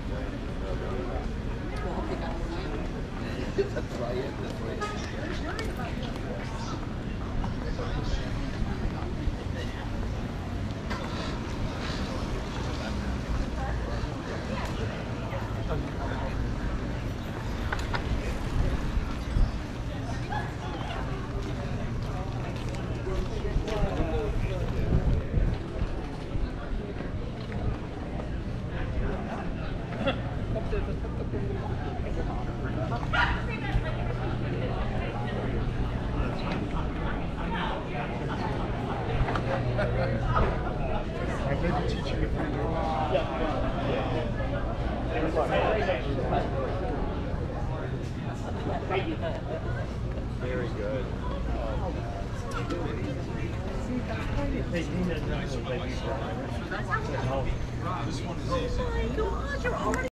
That's right. That's right. I may be teaching you pretty well. Very good. They need a nice baby. Oh my gosh, you're already